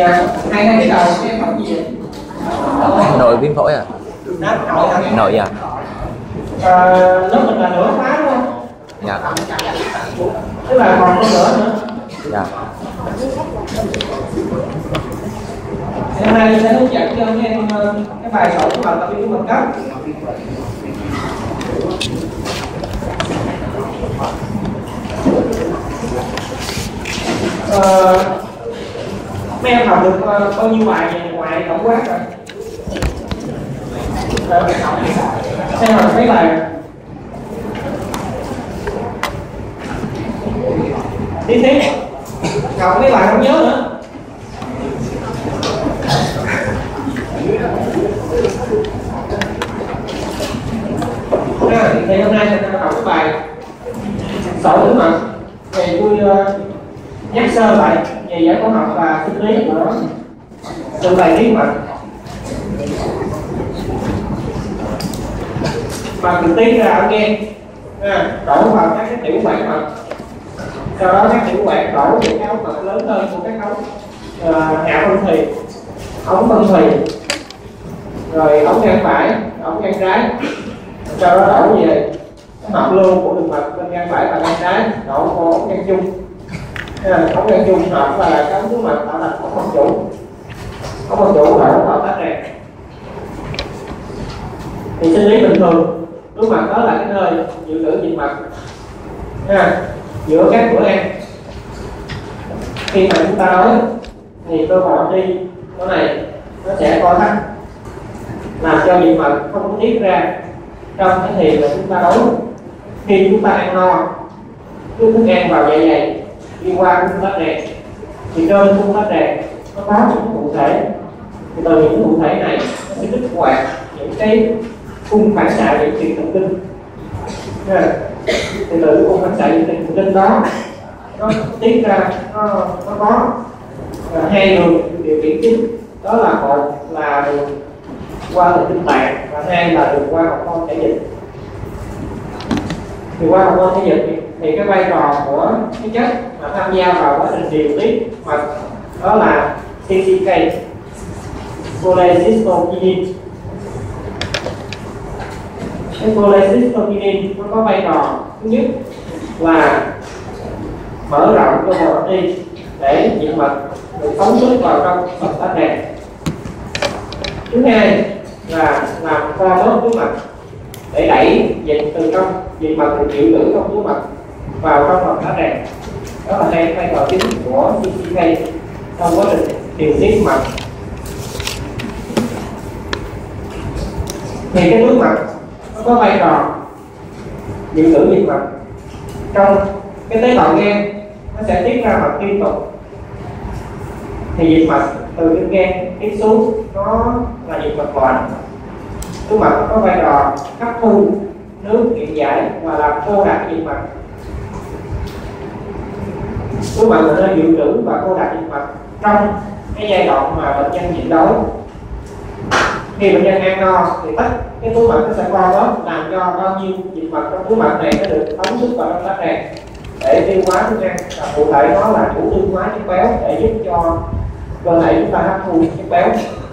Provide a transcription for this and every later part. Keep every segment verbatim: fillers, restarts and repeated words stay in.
hai hai cái đầu cái phẫu gì vậy? Nội viêm phổi à? Nội à? À, lớp mình là nửa khóa đúng không? Dạ. Tức là còn có nửa nữa. Dạ. Hôm nay mình sẽ hướng dẫn cho anh em cái bài sổ của bài tập của mình cấp. Ờ, mấy em học được bao nhiêu bài ngoài tổng quát rồi? Xem học mấy bài tí xíu học mấy bài không nhớ nữa. À, thì hôm nay mình sẽ học cái bài sổ nữa mà thì tôi uh, nhắc sơ lại về giải phẫu học và sinh lý của từng bài tiếng mà mà trực tiếp ra ở nghe à, đổ vào các cái tiểu quản mật, sau đó các tiểu quản đổ những cái ống mật lớn hơn của các ống uh, hạ phân thùy, ống phân thùy, rồi ống gan phải, ống gan trái, sau đó đổ về cái mật lưu của đường mật bên gan phải và gan trái, đổ vô ống gan chung. À, ống gan chung hợp là cái ống túi mật tạo thành ống mật chủ, ống mật chủ đổ vào tách rèn. Thì sinh lý bình thường túi mật đó là cái nơi dự trữ dịch mật à, giữa các bữa ăn. Khi mà chúng ta đói thì cơ hội đi cái này nó sẽ co thắt làm cho dịch mật không có tiết ra trong cái thì mà chúng ta đói. Khi chúng ta ăn no, cái thức ăn vào dạ dày đi qua cung tách rèn thì trên cung tách rèn nó có những cụ thể, thì từ những cụ thể này nó sẽ kích hoạt những cái cung phản xạ dẫn truyền thần kinh. À, thì từ cung phản xạ dẫn truyền thần kinh đó nó tiết ra nó, nó có à, hai đường điều khiển chính, đó là một là đường qua thần kinh tạng và hai là đường qua học môn thể dịch. Thì qua học môn thể dịch thì, thì cái vai trò của cái chất mà tham gia vào quá trình điều tiết mật đó là xê xê ca, cholecystokinin. Cái cholecystokinin nó có vai trò thứ nhất là mở rộng cơ bào đi để dịch mật được phóng xuất vào trong mật tách rèn. Thứ hai là làm co bóp túi mật để đẩy dịch từ trong dịch mật được dự trữ trong túi mật vào trong mật tách rèn. Đó là hai vai trò chính của xê xê ca trong quá trình điều tiết mật. Thì cái túi mật nó có vai trò dự trữ dịch mật trong cái tế bào gan, nó sẽ tiết ra mật liên tục. Thì dịch mật từ trên gan tiết xuống nó là dịch mật loãng. Túi mật có vai trò hấp thu nước điện giải và làm khô đặc dịch mật. Túi mật là nơi dự trữ và khô đặc dịch mật trong cái giai đoạn mà bệnh nhân nhịn đói. Khi bệnh nhân ăn no thì tất cái túi mật nó sẽ co bóp làm cho bao nhiêu dịch mật trong túi mật này nó được phóng xuất vào trong tách rèn để tiêu hóa thức ăn, và cụ thể nó là chủ tiêu hóa chất béo để giúp cho cơ thể chúng ta hấp thu chất béo.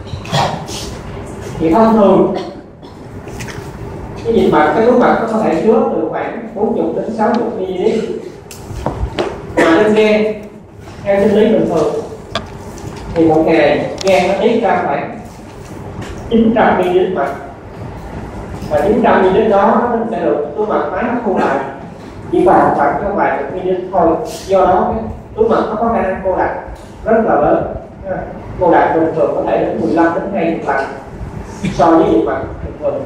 Thì thông thường cái dịch mật, cái túi mật nó có thể chứa từ khoảng bốn mươi đến sáu mươi mi-li-lít, mà trên gan theo sinh lý bình thường thì một ngày gan nó tiết ra khoảng chín trăm mi-li-lít mật, và chín trăm mi-li-lít đó nó sẽ được túi mật tái hấp thu lại chỉ còn khoảng cho vài chục mi-li-lít thôi. Do đó cái túi mật nó có khả năng cô đặc rất là lớn, cô đặc bình thường có thể đến mười lăm đến hai mươi lần so với dịch mật bình thường.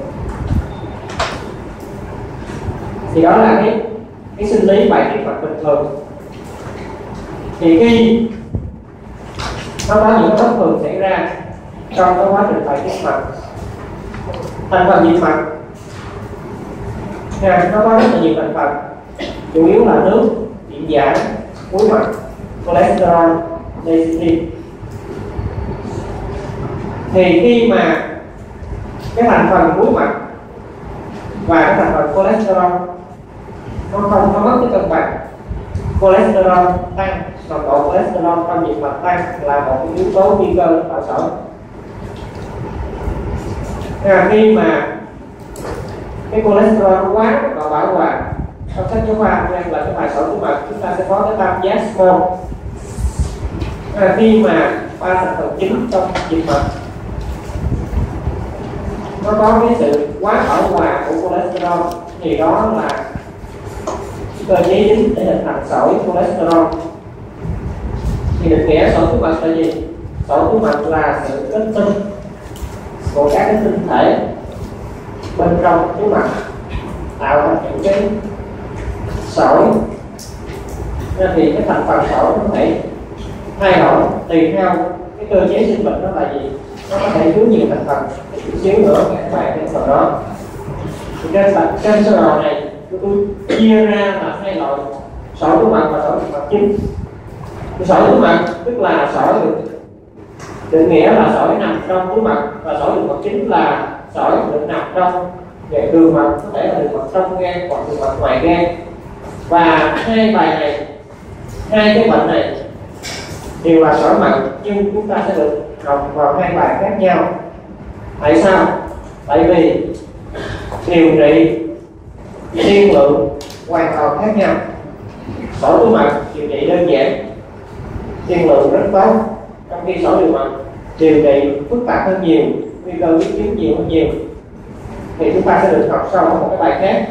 Thì đó là cái cái sinh lý bài tiết mật bình thường. Thì khi nó có những bất thường xảy ra trong cái quá trình bài tiết mật, thành phần dịch mật nha, nó có rất là nhiều thành phần, chủ yếu là nước, điện giải, muối mật, cholesterol, lecithin. Thì khi mà cái thành phần muối mật và cái thành phần cholesterol nó không có mất cái cân bằng, cholesterol tăng nồng độ cholesterol trong dịch mạch tăng là một yếu tố nguy cơ tạo sỏi. À, khi mà cái cholesterol nó quá và bảo hòa, trong sách giáo khoa đang là cái bài sỏi túi mật chúng ta sẽ có cái tam giác small. À, khi mà ba thành phần chính trong dịch mật nó có cái sự quá bảo hòa của cholesterol thì đó là cơ chế chính để hình thành sỏi cholesterol. Thì định nghĩa sỏi túi mật là gì? Sỏi túi mật là sự kết tinh của các cái tinh thể bên trong túi mật tạo ra những cái sỏi. Nên thì cái thành phần sỏi nó có thể thay đổi tùy theo cái cơ chế sinh bệnh nó là gì. Nó có thể chứa nhiều thành phần, chút xíu nữa các bạn cái phần đó. Thì trên mặt trên sơ đồ này tôi chia ra là hai loại sỏi túi mật và sỏi thực mật chính. Sỏi túi mật tức là sỏi được định nghĩa là sỏi nằm trong túi mật, và sỏi thực mật chính là sỏi được nằm trong về đường mật, có thể là đường mật trong gan hoặc đường mật ngoài gan. Và hai bài này, hai cái bệnh này đều là sỏi mật, nhưng chúng ta sẽ được học vào hai bài khác nhau. Tại sao? Tại vì điều trị tiên lượng hoàn toàn khác nhau. Sỏi túi mật điều trị đơn giản, tiên lượng rất tốt, trong khi sỏi đường mật điều trị phức tạp hơn nhiều, nguy cơ biến chứng nhiều hơn nhiều. Thì chúng ta sẽ được học sau ở một cái bài khác.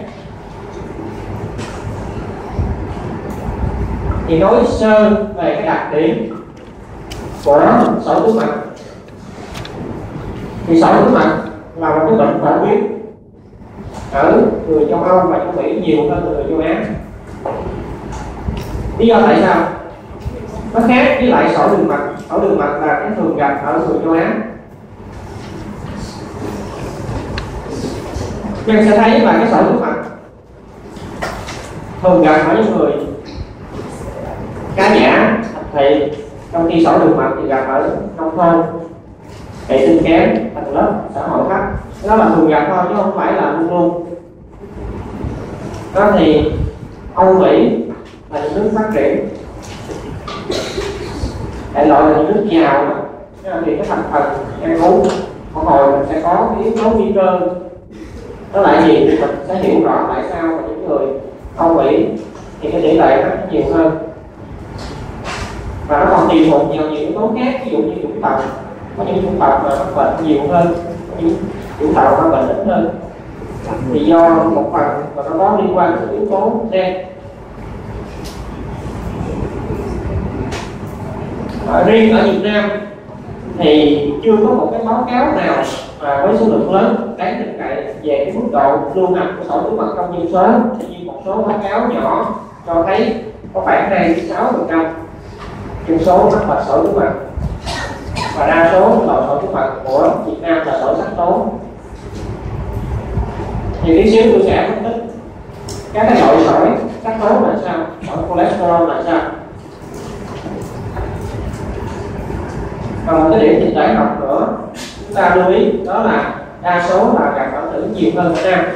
Thì nói sơ về cái đặc điểm của sỏi túi mật. Thì sỏi túi mật là một cái bệnh phổ biến ở người châu Âu và châu Mỹ nhiều hơn người châu Á. Lý do tại sao? Nó khác với lại sỏi đường mật. Sỏi đường mật là cái thường gặp ở người châu Á. Mình sẽ thấy là cái sỏi túi mật thường gặp ở những người cá nhã, thì trong khi sỏi đường mật thì gặp ở nông thôn, hệ sinh kém, tầng lớp xã hội thấp. Đó là thường gặp thôi chứ không phải là luôn luôn. Đó thì Âu Mỹ là những nước phát triển, đại loại là những nước giàu đó, thì cái thành phần ăn uống một hồi mình sẽ có cái yếu tố nguy cơ. Đó là gì thì mình sẽ hiểu rõ tại sao mà những người Âu Mỹ thì cái tỷ lệ nó nhiều hơn. Và nó còn tùy thuộc nhiều nhiều yếu tố khác, ví dụ như chủng tộc, có những chủng tộc mà mắc bệnh nhiều hơn, có những chủng tộc mắc bệnh ít hơn, thì do một phần và nó có liên quan đến yếu tố gen. À, riêng ở Việt Nam thì chưa có một cái báo cáo nào à, với số lượng lớn đáng tin cậy về cái mức độ lưu nằm của sỏi túi mật trong dân số. Tuy nhiên một số báo cáo nhỏ cho thấy có khoảng hai đến sáu phần trăm dân số mắc bệnh sỏi túi mật, và đa số loại sỏi túi mật của Việt Nam là sỏi sắc tố. Thì tí xíu tôi sẽ phân tích các cái loại sỏi sắc tố là sao, sỏi cholesterol là sao. Và một cái điểm dịch tễ học nữa chúng ta lưu ý đó là đa số là gặp ở nữ nhiều hơn ở nam.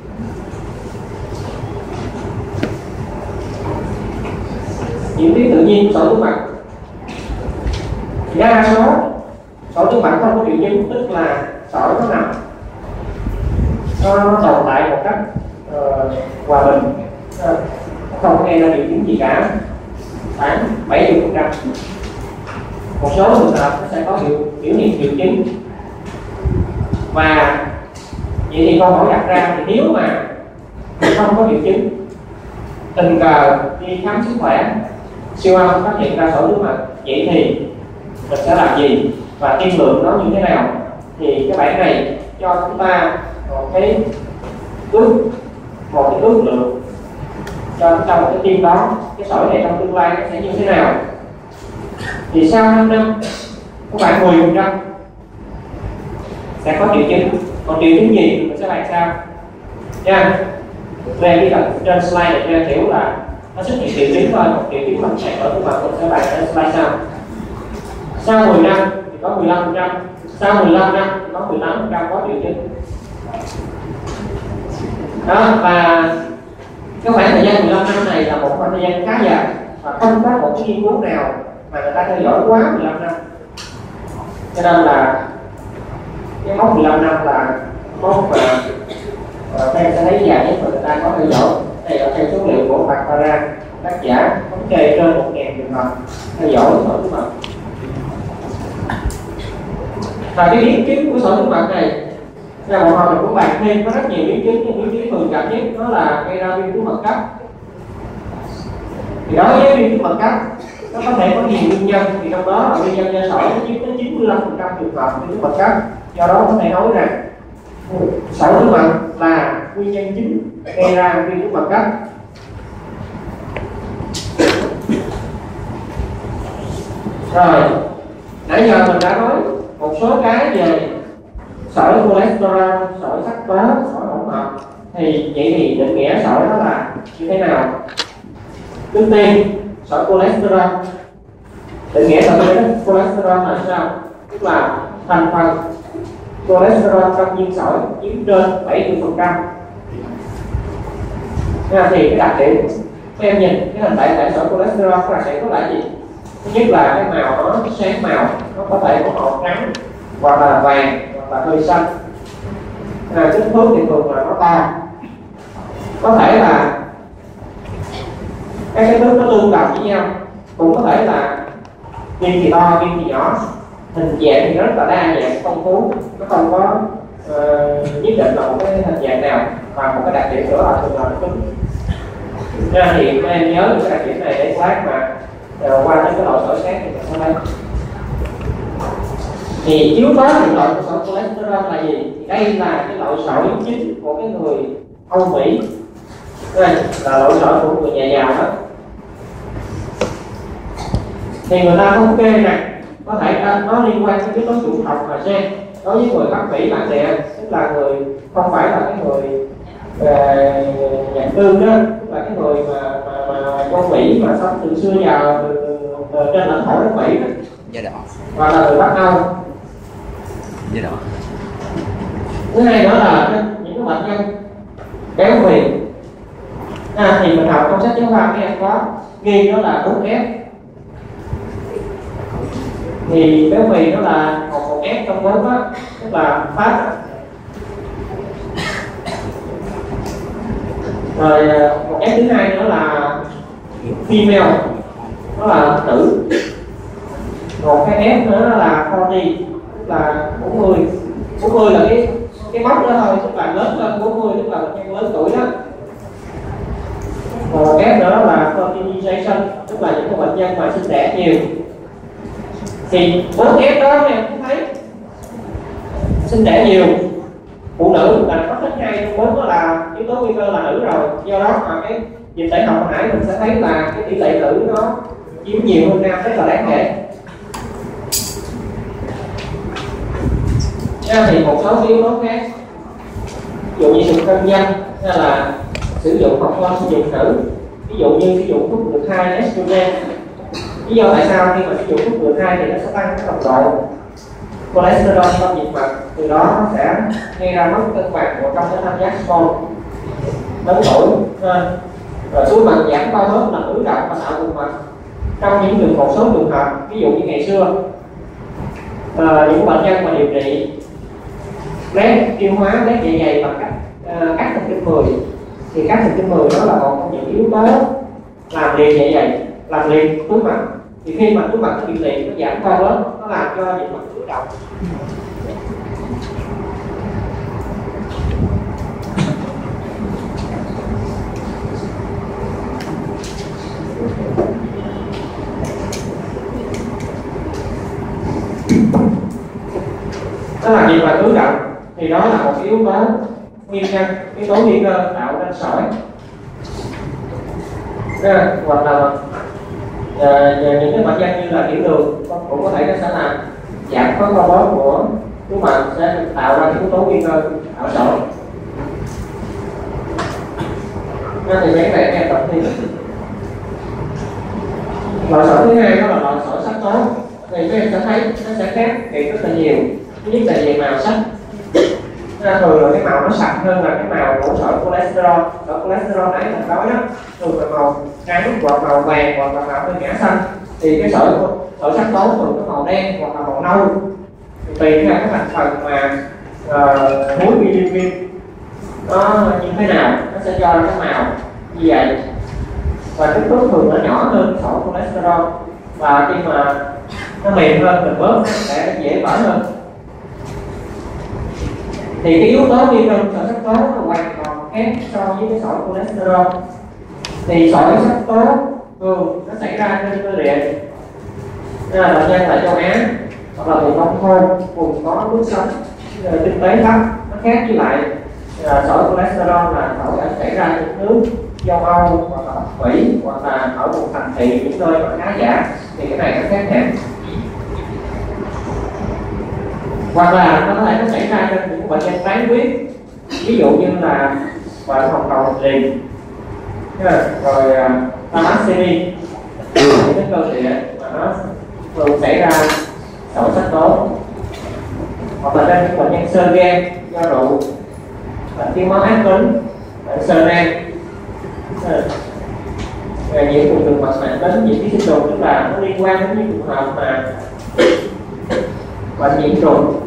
Diễn tiến tự nhiên của sỏi túi mật thì đa số sỏi túi mật không có triệu chứng, tức là sỏi nó nằm nó, nó tồn tại một cách uh, hòa bình, uh, không gây ra triệu chứng gì cả, khoảng bảy mươi phần trăm. Một số trường hợp nó sẽ có biểu, biểu hiện triệu chứng. Và vậy thì câu hỏi đặt ra thì nếu mà không có triệu chứng, tình cờ đi khám sức khỏe, siêu âm phát hiện ra sỏi túi mật, vậy thì mình sẽ làm gì và tiên lượng nó như thế nào? Thì cái bảng này cho chúng ta một cái ước một cái ước lượng cho chúng ta một cái tiên đoán cái sỏi này trong tương lai nó sẽ như thế nào. Thì sau năm năm có khoảng mười phần trăm sẽ có triệu chứng. Còn triệu chứng gì mình sẽ làm sao nha. Về cái phần trên slide này ra kiểu là nó xuất hiện triệu chứng thôi, một triệu chứng mạnh sạc ở của mình sẽ bàn trên slide sau. Sau mười năm thì có mười lăm phần trăm, sau mười lăm năm thì có mười tám phần trăm có triệu chứng. Đó, và cái khoảng thời gian mười lăm năm này là một khoảng thời gian khá dài, và không có một cái nghiên cứu nào mà người ta theo dõi quá mười lăm năm, cho nên là cái mốc mười lăm năm là mốc mà các em sẽ thấy dài nhất mà người ta có theo dõi. Đây là theo số liệu của Barbara, tác giả thống kê trên một nghìn trường hợp theo dõi sỏi túi mật. Và cái biến chứng của sỏi túi mật này là một hồi mình cũng bàn thêm, có rất nhiều biến chứng, nhưng biến chứng thường gặp nhất đó là gây ra viêm túi mật cấp. Thì đối với viêm túi mật cấp nó có thể có nhiều nguyên nhân, thì trong đó là nguyên nhân do sỏi nó chiếm đến chín mươi lăm phần trăm trường hợp viêm túi mật cấp. Do đó có thể nói rằng sỏi túi mật là nguyên nhân chính gây ra viêm túi mật cấp. Rồi, nãy giờ mình đã nói một số cái về sỏi cholesterol, sỏi sắc tố, sỏi hỗn hợp. Thì vậy thì định nghĩa sỏi đó là như thế nào? Trước tiên, sỏi cholesterol. Định nghĩa sỏi cholesterol là sao? Tức là thành phần cholesterol trong viên sỏi chiếm trên bảy mươi phần trăm. Thì cái đặc điểm các em nhìn cái hình đại thể sỏi cholesterol có đặc điểm có là gì? Thứ nhất là cái màu nó sáng màu, nó có thể có màu trắng hoặc là vàng hoặc là hơi xanh. À, kích thước thì thường là nó to, có thể là các cái thước nó tương đồng với nhau, cũng có thể là viên thì to viên thì nhỏ, hình dạng thì rất là đa dạng phong phú, nó không có uh, nhất định là một cái hình dạng nào. Và một cái đặc điểm nữa là thường là nó cứng. Nên thì các em nhớ cái đặc điểm này để lát mà uh, qua những cái loại sỏi khác thì mình sẽ thấy. Thì yếu tố hiện loại của sỏi cholesterol là gì? Thì đây là cái loại sỏi chính của cái người Âu Mỹ. Đây là loại sỏi của người nhà giàu đó. Thì người ta thống kê rằng có thể nó liên quan đến yếu tố chủng tộc và gen. Đối với người Bắc Mỹ bản địa, tức là người không phải là cái người uh, nhận cư đó, tức là cái người mà mà mà trong Mỹ mà sống từ xưa giờ từ, từ, từ, từ trên lãnh thổ nước Mỹ đó, hoặc là người Bắc Âu. Thứ hai nữa là những cái bệnh nhân béo phì. À, thì mình học trong sách giáo khoa các em có ghi đó là bốn F. Thì béo phì đó là một một F trong bốn đó, tức là fat. Rồi một F thứ hai nữa là female, đó là nữ. Một cái F nữa là forty, tức là bốn mươi. bốn mươi là cái cái mốc đó thôi, tức là lớn lên bốn mươi, tức là bệnh nhân lớn tuổi đó. Một F nữa là fertilization, tức là những bệnh nhân mà sinh đẻ nhiều. Thì bốn F đó em cũng thấy sinh đẻ nhiều, phụ nữ là có thích hai trong bốn, đó là yếu tố nguy cơ là nữ rồi. Do đó mà cái dịch tễ học hồi nãy mình sẽ thấy là cái tỷ lệ nữ nó chiếm nhiều hơn nam rất là đáng kể. Nha, thì một số yếu tố khác, ví dụ như sự hôn nhân hay là sử dụng hormone sử dụng nữ, ví dụ như sử dụng thuốc ngừa thai estrogen. Lý do tại sao khi mà sử dụng thuốc ngừa thai thì nó sẽ tăng cái nồng độ cholesterol trong dịch mật, từ đó nó sẽ gây ra mất cân bằng của trong cái tham giác hormone lớn tuổi. Rồi túi mật giảm bao bớt là ứ động và tạo vùng mật. Trong những trường một số trường hợp, ví dụ như ngày xưa à, những bệnh nhân mà điều trị lét tiêu hóa, lét dạ dày bằng cách uh, cắt thần kinh mười, thì cắt thần kinh mười đó là một trong những yếu tố làm liệt dạ dày, làm liệt túi mật. Thì khi mà túi mật nó bị liệt, nó giảm co bớt, nó làm cho dịch mật ứ động. Đó là dịch mật ứ động, thì đó là một yếu tố nguyên nhân, yếu tố nguy cơ tạo nên sỏi. À, hoặc là à, những cái bệnh nhân như là tiểu đường cũng có thể nó sẽ làm giảm có co bóp của túi mật, sẽ tạo ra yếu tố nguy cơ tạo sỏi. À, thì mấy này em tập thi. Loại sỏi thứ hai đó là loại sỏi sắc tố. Thì các em sẽ thấy nó sẽ khác thì rất là nhiều. Thứ nhất là về màu sắc. À, thường là cái màu nó sạch hơn là cái màu của sỏi cholesterol. Sỏi cholesterol nãy mình nói đó, thường là màu trắng hoặc màu vàng hoặc là màu hơi ngã xanh. Thì cái sỏi sỏi sắc tố thường có màu đen hoặc là màu nâu, tùy theo cái thành phần mà uh, muối bilirubin nó như thế nào nó sẽ cho ra cái màu như vậy. Và kích thước thường nó nhỏ hơn sỏi cholesterol, và khi mà nó mềm hơn mình bớt nó sẽ dễ vỡ hơn. Thì cái yếu tố nguy cơ sỏi sắc tố nó hoàn toàn khác so với cái sỏi cholesterol. Thì sỏi sắc tố thường nó xảy ra trên cơ địa, là bệnh nhân tại châu Á hoặc là vùng nông thôn, vùng có mức sống kinh tế thấp. Nó khác với lại sỏi cholesterol là sỏi xảy ra trên nước châu Âu hoặc là Mỹ hoặc là ở vùng thành thị, những nơi mà khá giả, thì cái này nó khác hẳn. Hoặc là nó có thể nó xảy ra trên những bệnh nhân tán huyết, ví dụ như là bệnh hồng cầu liền, rồi thalassemia, những cái cơ địa mà nó thường xảy ra sỏi sắc tố. Hoặc là trên những bệnh nhân xơ gan do rượu, bệnh thiếu máu ác tính, bệnh xơ gan, nhiễm trùng đường mật mãn tính, nhiễm ký sinh trùng, tức là nó liên quan đến những trường hợp mà bệnh nhiễm trùng,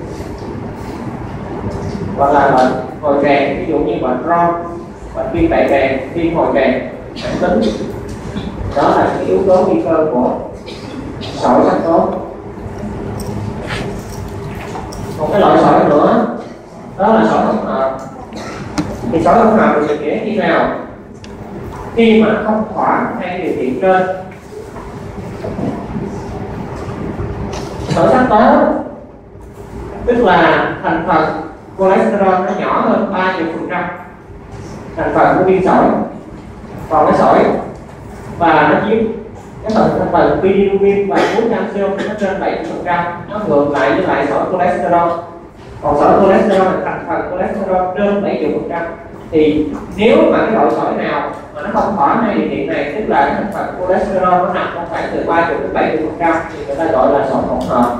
hoặc là bệnh hồi tràng, ví dụ như bệnh Crohn, bệnh viêm đại tràng, viêm hồi tràng mãn tính. Đó là cái yếu tố nguy cơ của sỏi sắc tố. Một cái loại sỏi nữa đó là sỏi hỗn hợp. Thì sỏi hỗn hợp được nghĩa khi nào? Khi mà không thỏa hai điều kiện trên. Sỏi sắc tố tức là thành phần cholesterol nó nhỏ hơn ba mươi phần trăm thành phần của viên sỏi. Còn cái sỏi và nó chiếm cái phần thành phần bilirubin và muối calcium nó trên bảy mươi phần trăm, nó ngược lại với lại sỏi cholesterol. Còn sỏi cholesterol là thành phần cholesterol trên bảy mươi phần trăm. Thì nếu mà cái loại sỏi nào mà nó không thỏa hai điều kiện này, tức là cái thành phần cholesterol nó nằm trong khoảng từ ba mươi đến bảy mươi phần trăm, thì người ta gọi là sỏi hỗn hợp.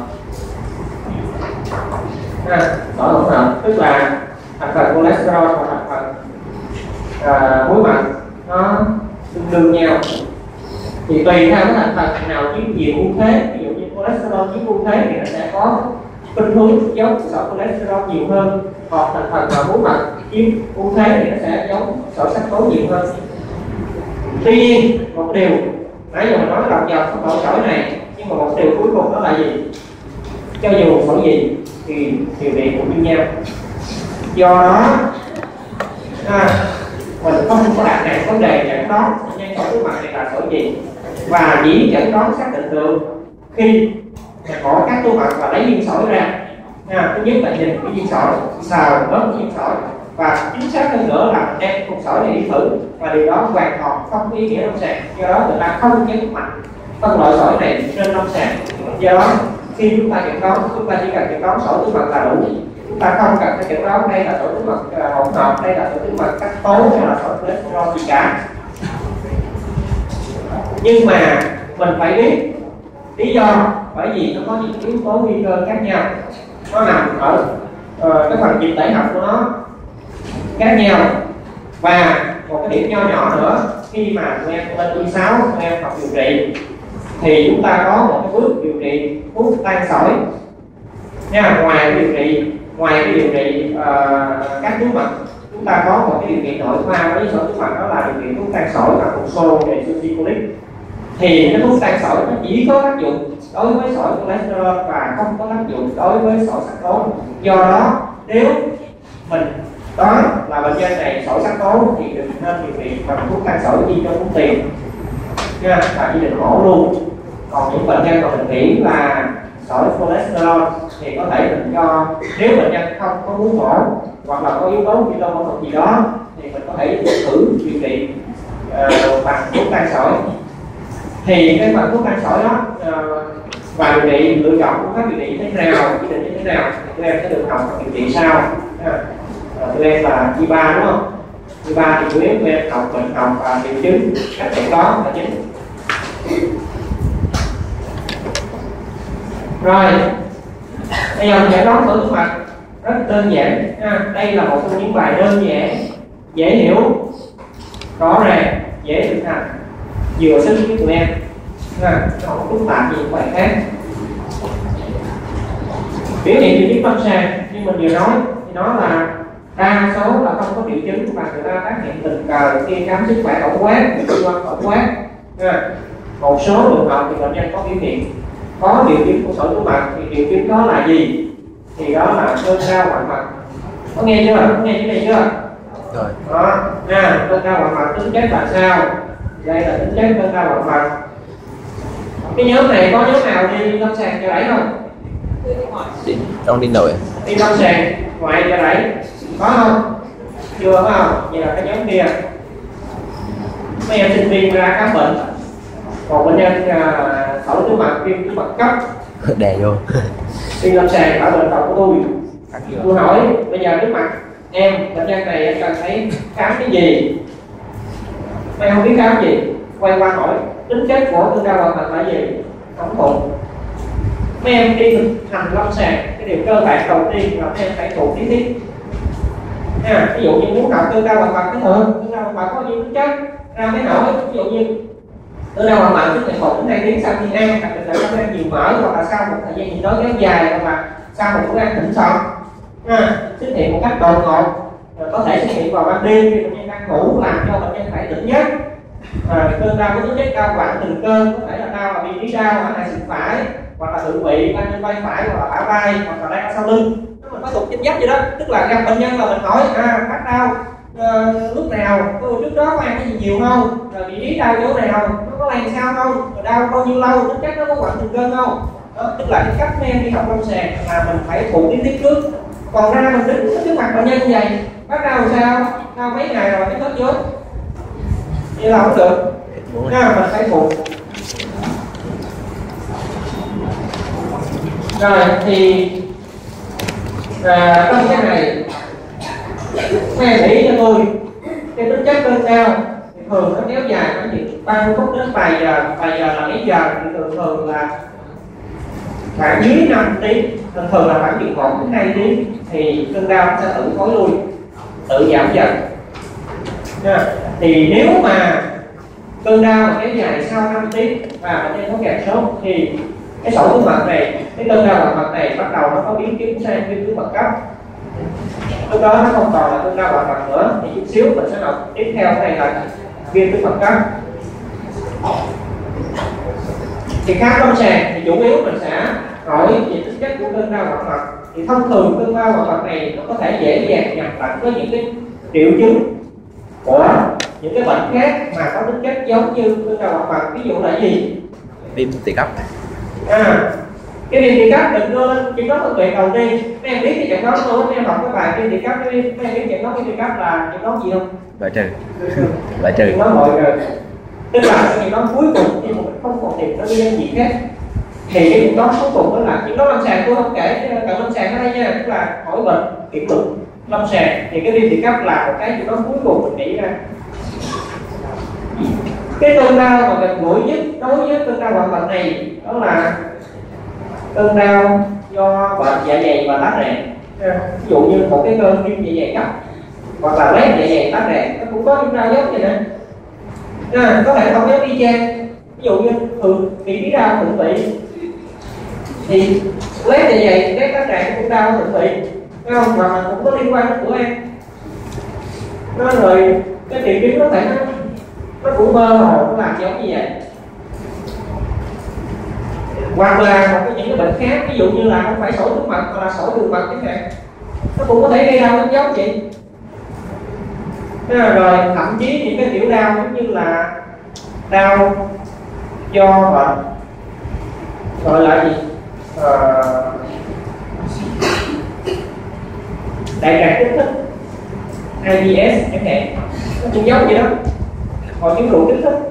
À, sỏi hỗn hợp tức là thành phần cholesterol và thành phần à, muối mặn nó tương đương nhau. Thì tùy theo cái thành phần nào chiếm nhiều ưu thế, ví dụ như cholesterol chiếm ưu thế thì nó sẽ có khuynh hướng giống sỏi cholesterol nhiều hơn, còn thành phần mà muối mặn chiếm ưu thế thì nó sẽ giống sỏi sắc tố nhiều hơn. Tuy nhiên một điều nãy giờ mình nói lòng vòng không loại sỏi này, nhưng mà một điều cuối cùng đó là gì? Cho dù sỏi gì thì điều kiện cũng như nhau. Do đó à, mình không có đặt nặng vấn đề chẩn đoán nhân sỏi túi mật này là sỏi gì, và chỉ chẩn đoán xác định được khi có các túi mật và lấy viên sỏi ra. À, thứ nhất là nhìn cái viên sỏi, xào bớt viên sỏi, và chính xác hơn nữa là đem cục sỏi này đi thử, và điều đó hoàn toàn không có ý nghĩa lâm sàng. Do đó người ta không nhấn mạnh phân loại sỏi này trên lâm sàng. Do đó khi chúng ta chẩn đoán, chúng ta chỉ cần chẩn đoán sỏi túi mật là đủ. Chúng ta không cần phải chẩn đoán đây là sỏi túi mật hỗn hợp, đây là sỏi túi mật sắc tố hay là sỏi cholesterol gì cả. Nhưng mà mình phải biết lý do, bởi vì nó có những yếu tố nguy cơ khác nhau, nó nằm ở uh, cái phần dịch tễ học của nó khác nhau. Và một cái điểm nho nhỏ nữa, khi mà tụi em lên y sáu, tụi em học điều trị thì chúng ta có một cái bước điều trị thuốc tan sỏi nha. Ngoài cái điều trị ngoài cái điều trị uh, các túi mật, chúng ta có một cái điều trị nội khoa với sỏi túi mật, đó là điều trị thuốc tan sỏi và cục xô để succinylate. Thì cái thuốc tan sỏi nó chỉ có tác dụng đối với sỏi cholesterol và không có tác dụng đối với sỏi sắc tố. Do đó nếu mình đoán là bệnh nhân này sỏi sắc tố thì đừng nên điều trị bằng thuốc tan sỏi chi cho tốn tiền nha, và chỉ định mổ luôn. Còn những bệnh nhân mà mình nghĩ là sỏi cholesterol thì có thể mình cho, nếu bệnh nhân không có muốn mổ hoặc là có yếu tố nguy cơ phẫu thuật gì đó, thì mình có thể thử điều trị uh, bằng thuốc tan sỏi. Thì cái phần thuốc tan sỏi đó uh, và điều trị, lựa chọn phương pháp điều trị như thế nào, chỉ định như thế nào thì tụi em sẽ được học điều trị sau. Uh, tụi em là y ba đúng không? y ba thì chủ yếu tụi em học bệnh học và triệu chứng, cách chẩn đoán là chính. Rồi bây giờ mình chẩn đoán sỏi túi mật rất đơn giản ha. Đây là một trong những bài đơn giản, dễ hiểu, rõ ràng, dễ thực hành, vừa sức với tụi em ha, không phức tạp gì bài khác. Biểu hiện triệu chứng lâm sàng như mình vừa nói thì nó là đa số là không có triệu chứng và người ta phát hiện tình cờ khi khám sức khỏe tổng quát, cơ quan tổng quát ha. Một số trường hợp thì bệnh nhân có biểu hiện có triệu chứng của sỏi túi mật, thì triệu chứng đó là gì? Thì đó là cơn đau ngoại mật. Có nghe chưa? Có nghe cái này chưa? Rồi. Đó, nha, cơn đau ngoại mật tính chất là sao? Đây là tính chất cơn đau ngoại mật. Cái nhóm này có nhóm nào đi lâm sàng cho đẩy không? Đi, đang đi nổi. Đi lâm sàng ngoại cho đẩy có không? Chưa có không? Vậy là cái nhóm kia. Mấy em sinh viên ra khám bệnh, một bệnh nhân sỏi túi mật, viêm túi mật cấp Đè vô. đi lâm sàng ở bệnh phòng của tôi. Tôi hỏi bây giờ trước mặt em, bệnh nhân này em cần thấy khám cái gì? Em không biết khám gì, quay qua hỏi tính chất của cơn đau ngoại mật là gì? Không thuộc. Mấy em đi thực hành lâm sàng, cái điều cơ bản đầu tiên là mấy em phải thuộc lý thuyết. À, ví dụ như muốn học cơn đau ngoại mật cái thường, cơn đau ngoại mật có những tính chất ra mới hỏi. Ví dụ như cơn đau ngoại mật xuất hiện một đến hai tiếng sau khi ăn, đặc biệt là trong ăn nhiều mỡ, hoặc là sau một thời gian gì đó kéo dài, hoặc là sau một bữa ăn thịnh soạn à, xuất hiện một cách đột ngột, có thể xuất hiện vào ban đêm khi bệnh nhân đang ngủ làm cho bệnh nhân phải tỉnh giấc. À, cơn đau có tính chất đau quặn từng cơ, có thể là đau là vị trí đau ở hai sườn phải, hoặc là thượng vị bên trên vai phải, hoặc là bả vai, hoặc là đang ở sau lưng. Nó mình có tục chính giấc vậy đó, tức là gặp bệnh nhân là mình hỏi à, phát đau uh, lúc nào, trước đó có ăn cái gì nhiều không, rồi vị trí đau chỗ nào, nó có làm sao không, rồi đau bao nhiêu lâu, tính chất nó có quặn từng cơn không. Đó, tức là cái cách mấy em đi học lâm sàng là mình phải thuộc lý thuyết trước. Còn ra mình đứng trước mặt bệnh nhân như vậy, bắt đau sao, đau mấy ngày rồi mới hết vốn, vậy là không được. Nha, mình phải thuộc. Rồi thì à, trong cái này mấy em nghĩ cho tôi cái tính chất cơn đau thì thường nó kéo dài khoảng chừng ba mươi phút đến vài giờ. Vài giờ là mấy giờ thì thường thường là khoảng dưới năm tiếng, thường thường là khoảng chừng một đến hai tiếng thì cơn đau sẽ tự thối lui, tự giảm dần. Nha. Thì nếu mà cơn đau mà kéo dài sau năm tiếng và bệnh nhân có kèm sốt thì cái sỏi túi mật này, cái cơn đau ngoại mật này bắt đầu nó có biến chứng sang viêm túi mật cấp. Lúc đó nó không còn là cơn đau ngoại mật nữa, thì chút xíu mình sẽ học tiếp theo cái này là viêm túi mật cấp. Thì khám lâm sàng thì chủ yếu mình sẽ hỏi về tính chất của cơn đau ngoại mật. Thì thông thường cơn đau ngoại mật này nó có thể dễ dàng nhầm lẫn với những cái triệu chứng của những cái bệnh khác mà có tính chất giống như cơn đau ngoại mật. Ví dụ là gì? Viêm tụy cấp. À, cái viêm tụy cấp đừng đưa lên chẩn đoán phân biệt đầu tiên. Mấy em biết cái chẩn đoán luôn, mấy em học cái bài viêm tụy cấp, mấy em biết chẩn đoán viêm tụy cấp là chẩn đoán gì không? Loại trừ. Loại trừ. Chẩn đoán loại trừ. Tức là cái chẩn đoán cuối cùng khi mà mình không còn tìm nó nguyên gì khác thì cái chẩn đoán cuối cùng đó là chẩn đoán lâm sàng. Tôi không kể cận lâm sàng ở đây nha, tức là hỏi bệnh kiểm luận lâm sàng thì cái viêm tụy cấp là một cái chẩn đoán cuối cùng mình nghĩ ra. Cái cơn đau mà gần gũi nhất đối với cơn đau ngoại mật này đó là cơn đau do bệnh dạ dày và tá ràng. Ví dụ như một cái cơn viêm dạ dày cấp hoặc là loét dạ dày tá ràng, nó cũng có những đau giống vậy nè. À, có thể không giống y chang. Ví dụ như thường vị trí đau thượng vị thì loét dạ dày, loét tá ràng cũng đau thượng vị, phải không? Và cũng có liên quan đến bữa ăn. Nó rồi cái triệu chứng có thể nó nó cũng mơ hồ, nó làm giống như vậy. Hoặc là một cái những cái bệnh khác, ví dụ như là không phải sỏi túi mật mà là sỏi đường mật chẳng hạn, nó cũng có thể gây đau giống giống vậy. Rồi thậm chí những cái kiểu đau giống như là đau do bệnh gọi là gì, ờ, đại tràng kích thích I B S chẳng hạn, nó cũng giống vậy đó, hội chứng rượu kích thích.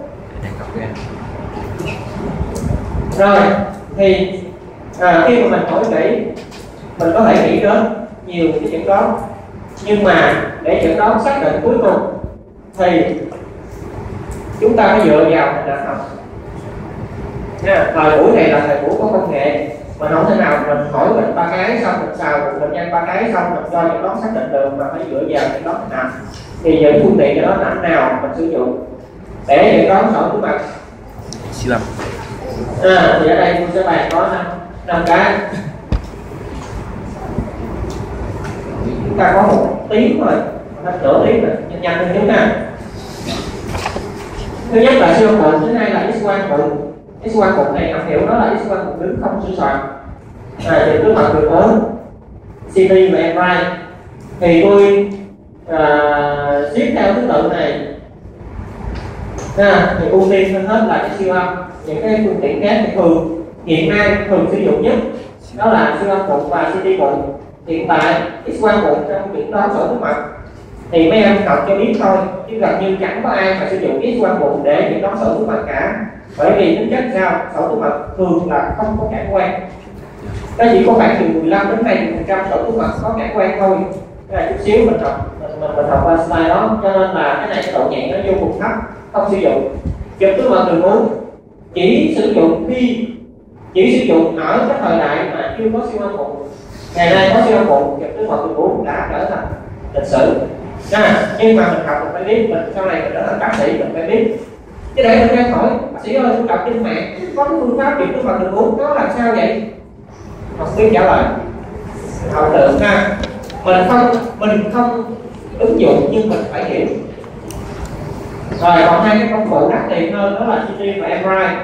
Rồi thì à, khi mà mình hỏi kỹ mình có thể nghĩ đến nhiều cái chẩn đoán, nhưng mà để chẩn đoán xác định cuối cùng thì chúng ta phải dựa vào hình ảnh học. Thời buổi này là thời buổi có công nghệ, Mình không thể nào mình hỏi bệnh ba cái xong mình xào bệnh nhân ba cái xong mình cho chẩn đoán xác định được, mà phải dựa vào chẩn đoán nào. Thì những phương tiện chẩn đoán ảnh nào mình sử dụng để chẩn đoán sỏi túi mật? siêu âm. À, thì ở đây tôi sẽ bàn có năm năm cái. Chúng ta có một tiếng thôi, hết nửa tiếng rồi, nhanh nhanh hơn chúng ta. Thứ nhất là siêu âm bụng, thứ hai là X quang bụng. X quang bụng này học hiểu đó là X quang bụng đứng không sửa soạn. À, thì cứ mặt đường bốn, xê tê và em rờ i. Thì tôi à, xếp theo thứ tự này. À, thì ưu tiên hơn hết là cái siêu âm. Những cái phương tiện khác thì thường hiện nay thường sử dụng nhất đó là siêu âm bụng và xê tê bụng. Hiện tại X quang bụng trong những đó sỏi túi mật thì mấy em học cho biết thôi, chứ gần như chẳng có ai mà sử dụng X quang bụng để những đó sỏi túi mật cả. Bởi vì tính chất sao, sỏi túi mật thường là không có cản quang, nó chỉ có khoảng từ mười lăm đến hai mươi phần trăm sỏi túi mật có cản quang thôi. Cái này chút xíu mình học mình mình, mình học qua slide đó, cho nên là cái này cái độ nhạy nó vô cùng thấp, không sử dụng. Chụp túi mật đường uống chỉ sử dụng khi chỉ sử dụng ở cái thời đại mà chưa có siêu âm bụng. Ngày nay có siêu âm bụng, chụp túi mật đường uống đã trở thành lịch sử. À, nhưng mà mình học mình phải biết, mình sau này mình trở thành bác sĩ mình phải biết. Chứ để mình đang hỏi bác sĩ ơi, tôi đọc trên mạng có cái phương pháp chụp túi mật đường uống nó làm sao vậy? Không biết trả lời. Học tượng ha, mình không mình không ứng dụng nhưng mình phải hiểu. Rồi còn hai cái công cụ đắt tiền hơn đó là xê tê và em rờ i.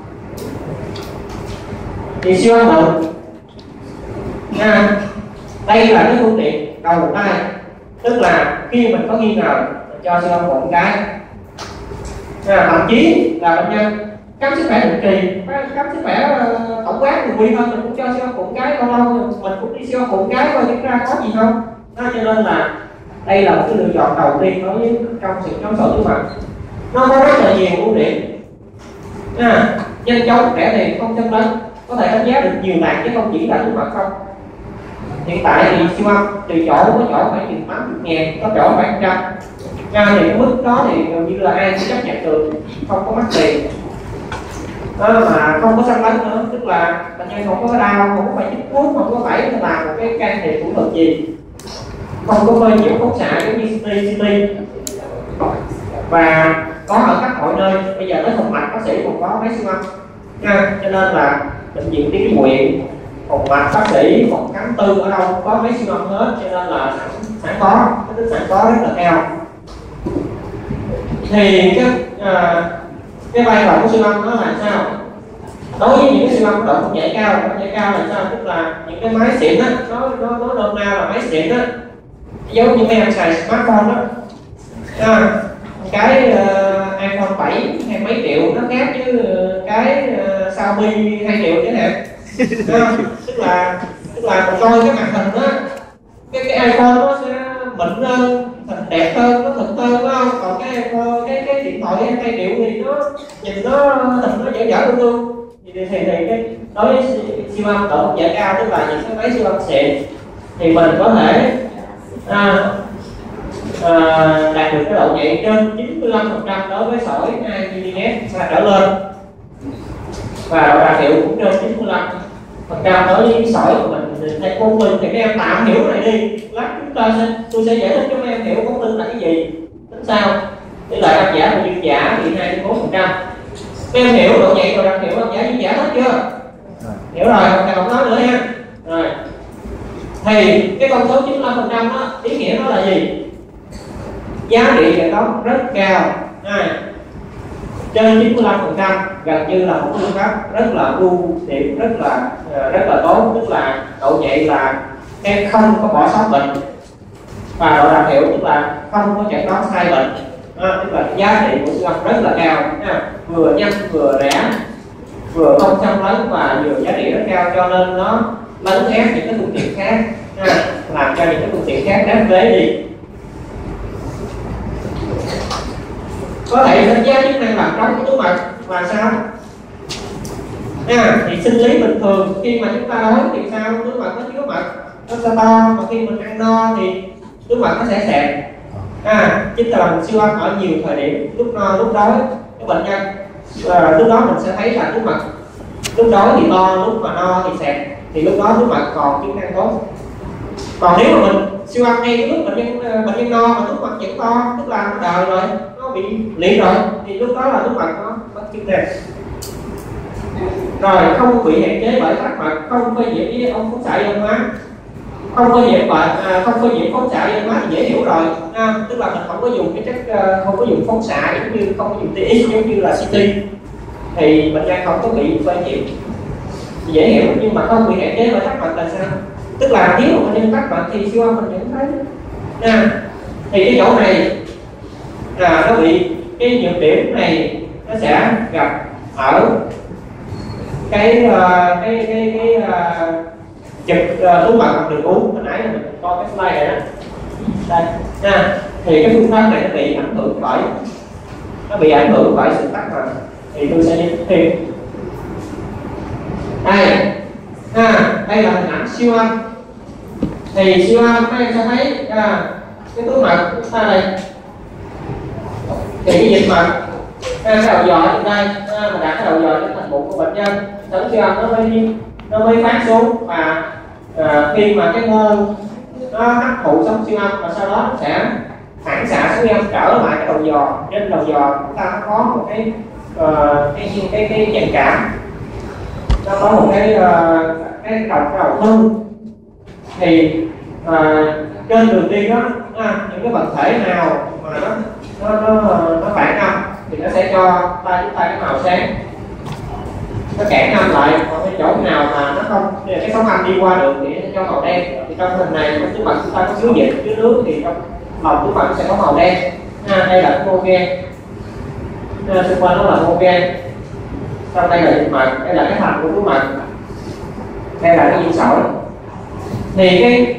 Thì siêu âm bụng, à, đây là cái phương tiện đầu tay, tức là khi mình có nghi ngờ mình cho siêu âm bụng cái, à, thậm chí là bệnh nhân khám sức khỏe định kỳ, khám sức khỏe uh, tổng quát thường quy hơn mình cũng cho siêu âm bụng cái, lâu lâu mình cũng đi siêu âm bụng cái coi chúng ra có gì không. Đó, cho nên là đây là một cái lựa chọn đầu tiên đối với trong sự chống sỏi túi mật. Nó có rất là nhiều ưu điểm, à, nhanh chóng, rẻ tiền, không châm lấn, có thể đánh giá được nhiều nạn chứ không chỉ là túi mật không. Hiện tại thì siêu âm tùy chỗ, có chỗ phải chừng tám mươi ngàn, có chỗ phải một trăm. À, thì cái mức đó thì gần như là ai cũng chấp nhận được, không có mắc tiền. Đó, mà không có xâm lấn nữa, tức là bệnh nhân không có đau, không có phải chích thuốc, không có phải làm một cái can thiệp thủ thuật gì, không có phơi nhiễm phóng xạ giống như xê tê. Và có ở khắp mọi nơi, bây giờ tới phòng mạch bác sĩ còn có máy siêu âm. À, cho nên là bệnh viện Tuyến huyện, phòng mạch bác sĩ, phòng khám tư ở đâu có máy siêu âm hết, cho nên là sẵn, sẵn có, cái tính sẵn có rất là cao. Thì cái à, cái vai trò của siêu âm nó là sao? Đối với những cái siêu âm độ phân giải cao, phân giải cao là sao? Tức là những cái máy xịn á, nó nó nó nôm na là máy xịn á, giống như mấy em xài smartphone đó. À, cái uh, iPhone bảy hay mấy triệu nó khác với uh, cái uh, Xiaomi hai triệu chứ nè. À, tức là tức là mình coi cái màn hình đó, cái cái iPhone nó sẽ mịn hơn, hình đẹp hơn, nó thực hơn, đúng không? Còn cái cái cái điện thoại hai triệu thì nó nhìn nó hình nó dở dở luôn luôn. Thì thì, thì cái đối với siêu âm độ phân giải cao, tức là những cái máy siêu âm xịn, thì mình có thể à, à, đạt được cái độ nhạy trên chín mươi lăm phần trăm đối với sỏi hai mi li mét và trở lên, và độ đạt hiệu cũng trên chín mươi lăm phần trăm đối với sỏi của mình. Thầy côn tư thì các em tạm hiểu này đi, lát chúng ta sẽ tôi sẽ giải thích cho các em hiểu côn tư là cái gì, tính sao. Tỷ lệ âm giả và dương giả thì hai đến bốn phần trăm. Các em hiểu độ nhạy và đặc hiệu âm giả dương giả hết chưa? Hiểu rồi, không cần nói nữa ha. Rồi thì cái con số chín mươi lăm phần trăm đó ý nghĩa nó là gì? Giá trị chẩn đoán rất cao, à, trên chín mươi lăm phần trăm, gần như là một phương pháp rất là ưu điểm, rất là rất là tốt, tức là độ nhạy là em không có bỏ sót bệnh, và độ đặc hiệu tức là không có chẩn đoán sai bệnh. À, tức là giá trị của siêu âm rất là cao, à, vừa nhanh vừa rẻ, vừa không xâm lấn và vừa giá trị rất cao, cho nên nó lấn ép những cái phương tiện khác, à, làm cho những cái phương tiện khác đánh vế đi. Có thể đánh giá chức năng làm trống của túi mật là sao? À, thì sinh lý bình thường khi mà chúng ta đói thì sao? Túi mật nó chứa mật, nó sẽ to, mà khi mình ăn no thì túi mật nó sẽ xẹp. À, chính là mình siêu âm ở nhiều thời điểm, lúc no lúc đói cái bệnh nhân, à, lúc đó mình sẽ thấy là túi mật lúc đói thì to, lúc mà no thì xẹp, thì lúc đó túi mật còn chức năng tốt. Còn nếu mà mình siêu âm ngay lúc bệnh nhân bệnh nhân no mà túi mật vẫn to, tức là nó đời rồi, nó bị liệt rồi, thì lúc đó là túi mật nó mất chức năng. Rồi không bị hạn chế bởi tắc mật, không phơi nhiễm với ống phóng xạ ion hóa, không phơi nhiễm bệnh, à, không phơi nhiễm phóng xạ ion hóa thì dễ hiểu rồi, à, tức là mình không có dùng cái chất, không có dùng phóng xạ giống như không có dùng tê ích giống như là xê tê, thì bệnh nhân không có bị phơi nhiễm, dễ hiểu. Nhưng mà không bị hạn chế bởi tắc mật là sao? Tức là nếu mà bệnh nhân tắc mật thì siêu âm mình vẫn thấy nha. Thì cái chỗ này là nó bị cái nhược điểm này nó sẽ gặp ở cái uh, cái cái cái uh, chụp uh, túi mật hoặc đường uống. Hồi nãy là mình coi cái slide này đó đây nha. Thì cái phương pháp này nó bị ảnh hưởng bởi nó bị ảnh hưởng bởi sự tắc mật, thì tôi sẽ đi thêm đây à, đây là hình ảnh siêu âm. Thì siêu âm các em sẽ thấy à, cái túi mật của chúng ta đây, thì cái dịch mật à, cái đầu dò trên đây à, mà đặt cái đầu dò trên thành bụng của bệnh nhân, thử siêu âm nó mới nó mới phát xuống. Và à, khi mà cái mô nó hấp thụ xong siêu âm, và sau đó nó sẽ phản xạ siêu âm trở lại cái đầu dò. Trên đầu dò chúng ta nó có một cái uh, cái cái cái cái dàn cảm, nó có một cái uh, cái đầu cái đầu thân. Thì uh, trên đường đi đó à, những cái vật thể nào mà nó nó nó, nó phản âm thì nó sẽ cho ta chúng ta cái màu sáng, nó cản âm lại. Còn cái chỗ nào mà nó không, cái sóng âm đi qua được thì nó sẽ cho màu đen. Thì trong hình này trong túi mật chúng ta có chứa dịch chứa nước, thì trong lòng túi mật sẽ có màu đen. À, đây là cái mô gen, à, xung quanh nó là mô gen, trong đây là dịch mật, đây là cái thành của túi mật, đây là cái viên sỏi. Thì cái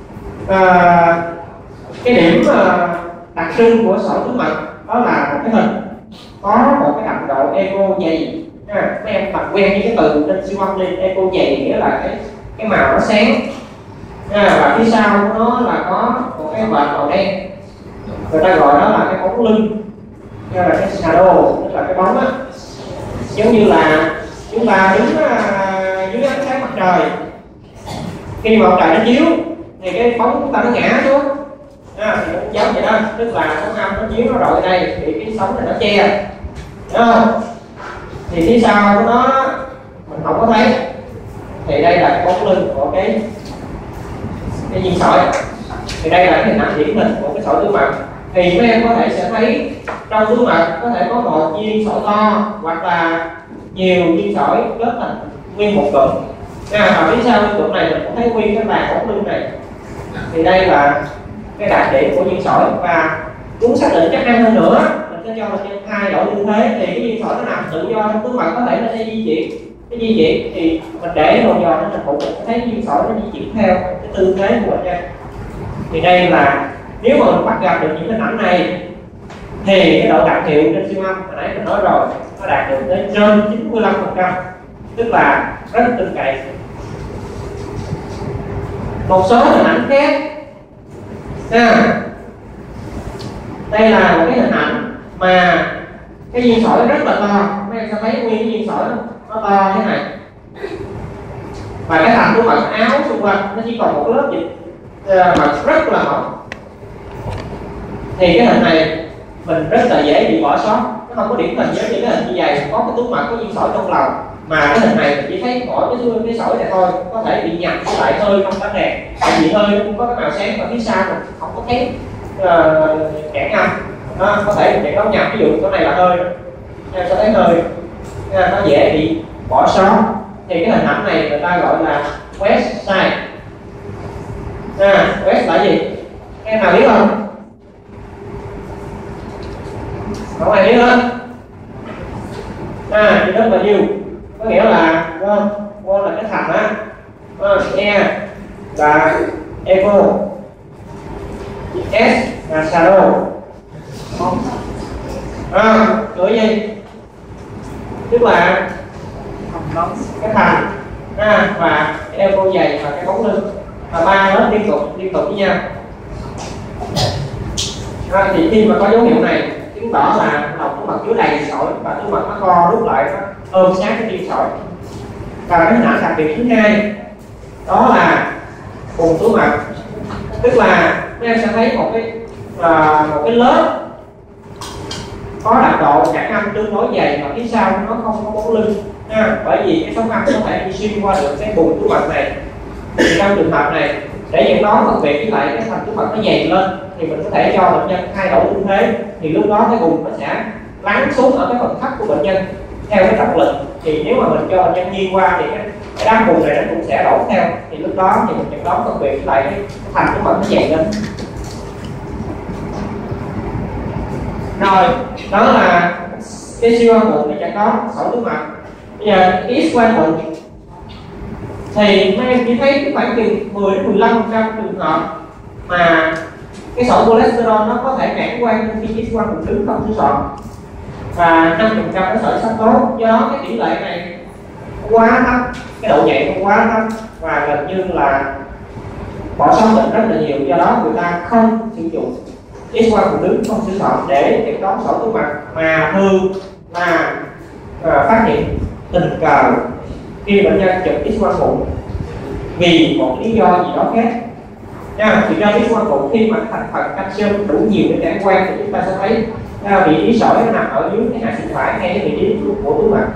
à, cái điểm à, đặc trưng của sỏi túi mật đó là một cái hình có một cái đậm độ eco dày. À, mấy em tập quen với cái từ trên siêu âm đi, eco dày nghĩa là cái cái màu nó sáng. À, và phía sau của nó là có một cái vệt màu đen, người ta gọi đó là cái bóng lưng, hay là cái shadow, tức là cái bóng á, giống như là chúng ta đứng uh, dưới ánh sáng mặt trời, khi mà mặt trời nó chiếu thì cái bóng chúng ta nó ngã xuống. À, thì cũng giống vậy đó, tức là sóng âm nó chiếu nó rọi đây thì cái sóng này nó che, đúng không? Thì phía sau của nó mình không có thấy. Thì đây là cái bóng lưng của cái cái viên sỏi. Thì đây là cái hình ảnh điển hình của cái sỏi túi mật. Thì mấy em có thể sẽ thấy trong túi mật có thể có một viên sỏi to hoặc là nhiều viên sỏi kết thành nguyên một cụm. À, và phía sau cái cụm này mình cũng thấy nguyên cái bàn bóng lưng này. Thì đây là cái đặc điểm của viên sỏi. Và muốn xác định chắc ăn hơn nữa, mình sẽ cho bệnh nhân thay đổi tư thế. Thì cái viên sỏi nó nằm tự do trong túi mật, có thể nó sẽ di chuyển. Cái di chuyển thì mình để đầu dò nó cũng thấy viên sỏi nó di chuyển theo cái tư thế của bệnh nhân. Thì đây là nếu mà mình bắt gặp được những hình ảnh này thì cái độ đặc hiệu trên siêu âm hồi nãy mình nói rồi, nó đạt được tới trên chín mươi lăm phần trăm, tức là rất tin cậy. Một số hình ảnh khác à, đây là một cái hình ảnh mà cái viên sỏi rất là to. Các em sẽ thấy nguyên cái viên sỏi nó to thế này, và cái thành của mật áo xung quanh nó chỉ còn một lớp dịch mật rất là mỏng. Thì cái hình này mình rất là dễ bị bỏ sót, nó không có điển hình giống như cái hình như vậy có cái túi mật có viên sỏi trong lòng. Mà cái hình này mình chỉ thấy mỗi cái cái sỏi này thôi, có thể bị nhầm với lại hơi trong tấm đèn, tại vì hơi nó cũng có cái màu sáng, và phía sau mình không có thấy uh, cản âm đó, có thể mình đóng nhầm. Ví dụ cái này là hơi, em sẽ thấy hơi nó dễ bị bỏ sót. Thì cái hình ảnh này người ta gọi là west side. À, west là gì? Em nào biết không? Không ai biết hết. À, thì rất là nhiều, có nghĩa là wall, wall là cái thành á, e là echo, s là shadow. À, rồi gì? Tức là cái thành à, và cái echo dày và cái bóng lưng, và ba lớp liên tục liên tục với nhau. À, thì khi mà có dấu hiệu này chứng tỏ là lòng túi mật chứa đầy sỏi, và túi mật nó co rút lại, nó ôm sát cái viên sỏi. Và cái hình ảnh đặc biệt thứ hai đó là vùng túi mặt, tức là các em sẽ thấy một cái à, một cái lớp có đặc độ cản âm tương đối dày và phía sau nó không có bóng lưng ha. Bởi vì cái sóng âm có thể đi xuyên qua được cái vùng túi mặt này. Thì trong trường hợp này để dẫn đó phân biệt với lại cái thành túi mặt nó dày lên thì mình có thể cho bệnh nhân thay đổi tư thế, thì lúc đó cái vùng nó sẽ lắng xuống ở cái phần thấp của bệnh nhân theo cái trọng lực. Thì nếu mà mình cho bệnh nhân nghiêng qua thì cái, cái đám vùng này nó cũng sẽ đổ theo, thì lúc đó thì mình dẫn đó phân biệt với lại cái, cái thành túi mặt nó dày lên. Rồi đó là cái siêu âm bụng để chẩn đoán sỏi túi mặt. Bây giờ cái X quang bụng thì mấy em chỉ thấy cái khoảng chừng mười đến mười lăm phần trăm trường hợp mà cái sỏi cholesterol nó có thể cản quang khi X quang bụng trứng không sửa soạn, và năm phần trăm nó sỏi sắc tố. Do đó cái tỷ lệ này quá thấp, cái độ nhạy cũng quá thấp và gần như là bỏ sót bệnh rất là nhiều. Do đó người ta không sử dụng X quang bụng trứng không sửa soạn để chẩn đoán sỏi túi mặt, mà thường là à, phát hiện tình cờ khi bệnh nhân chụp X quang bụng vì một lý do gì đó khác nha. Thì ra X quang bụng khi mà thành phần calcium đủ nhiều để cản quang thì chúng ta sẽ thấy à, vị trí sỏi nó nằm ở dưới cái hạ sườn phải ngay cái vị trí của túi mặt.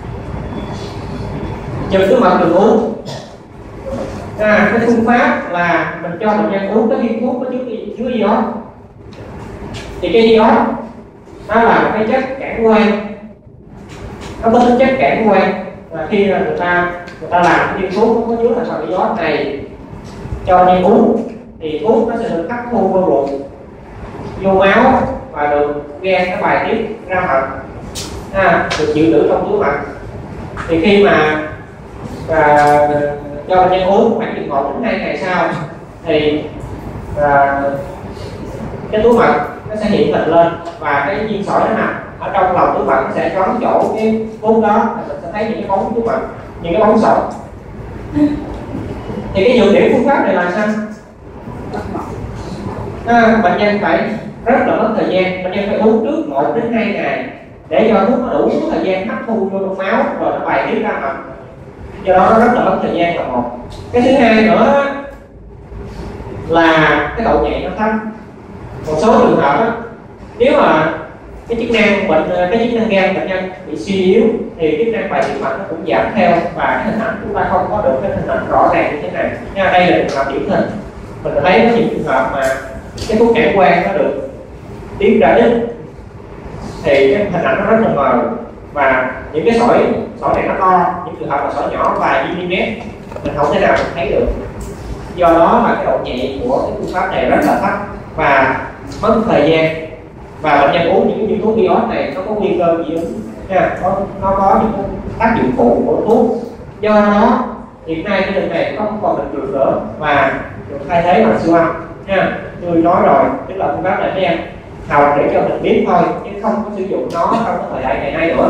Chụp túi mặt đường uống à, cái phương pháp là mình cho bệnh nhân uống cái viên thuốc có chứa chứa iốt. Thì cái iốt nó là một cái chất cản quang, nó có tính chất cản quang, và khi là người ta người ta làm cái viên thuốc có chứa thành phần iốt này cho nhân uống thì thuốc nó sẽ được hấp thu vô ruột, vô máu và được gan nó bài tiết ra mật, à, được dự trữ trong túi mật. Thì khi mà à, cho bệnh nhân uống khoảng chừng một đến hai ngày sau thì à, cái túi mật nó sẽ hiện hình lên và cái viên sỏi nó nằm ở trong lòng túi mật, nó sẽ có chỗ cái vốn đó, mình sẽ thấy những cái bóng túi mật, những cái bóng sỏi. Thì cái nhược điểm phương pháp này là sao? À, bệnh nhân phải rất là mất thời gian, bệnh nhân phải uống trước một đến hai ngày để cho thuốc nó đủ thời gian hấp thu vô trong máu rồi nó bài tiết ra mật. Do đó nó rất là mất thời gian là một. Cái thứ hai nữa là cái độ nhạy nó thấp. Một số trường hợp đó, nếu mà cái chức năng bệnh cái chức năng gan bệnh nhân bị suy yếu thì chức năng bài tiết mật nó cũng giảm theo, và cái hình ảnh chúng ta không có được cái hình ảnh rõ ràng như thế này nha. Đây là trường hợp điển hình, mình thấy có những trường hợp mà cái thuốc cản quang nó được tiết ra ít thì cái hình ảnh nó rất là mờ, và những cái sỏi sỏi này nó to, những trường hợp là sỏi nhỏ vài mm mình không thể nào mình thấy được. Do đó là cái độ nhạy của cái phương pháp này rất là thấp và mất thời gian, và bệnh nhân uống những cái viên thuốc iốt này nó có nguy cơ dị ứng nha, nó, nó có những tác dụng phụ của thuốc. Do đó hiện nay cái đường này không còn được dùng nữa và được thay thế bằng siêu âm nha. Tôi nói rồi, tức là phương pháp này các em học để cho mình biết thôi, chứ không có sử dụng nó trong cái thời đại ngày nay nữa.